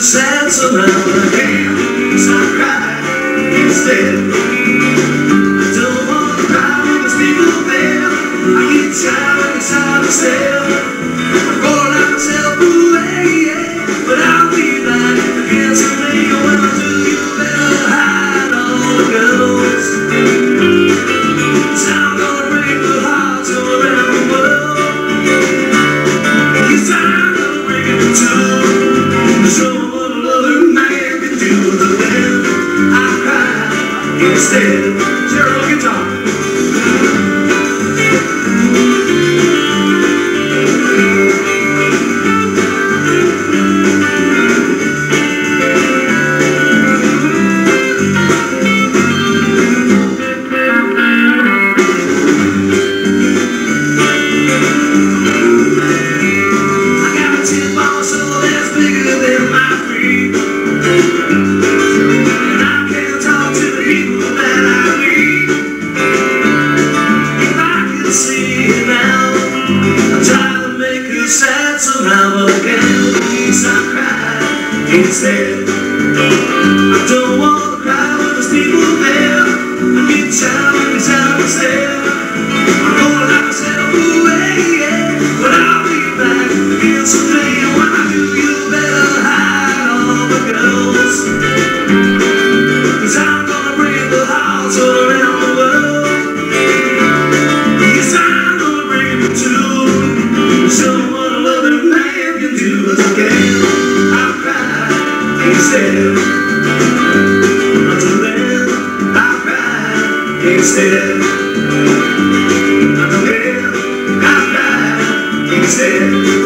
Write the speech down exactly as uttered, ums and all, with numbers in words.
sad, so now I can't stop crying instead. I don't want to cry when there's people there. I get tired every time I stare. I'm gonna let myself away, yeah, but I'll be back again someday. When I do, you better hide all the girls. 'Cause I'm gonna break the hearts all around the world. 'Cause I'm gonna break it in two. Show what a loving man can do. But then I cry instead. Zero guitar. Instead, I don't want to cry when there's people there. I get tired every time I stare. I'm gonna lock myself away, yeah, but I'll be back again someday. And when I do, you better hide all the girls. 'Cause I'm gonna break the hearts all around the world. Yes, I'm gonna break it in two. Show what a loving man can do. But again, I'll cry instead. Until then, I cry instead. Until then, I cry instead.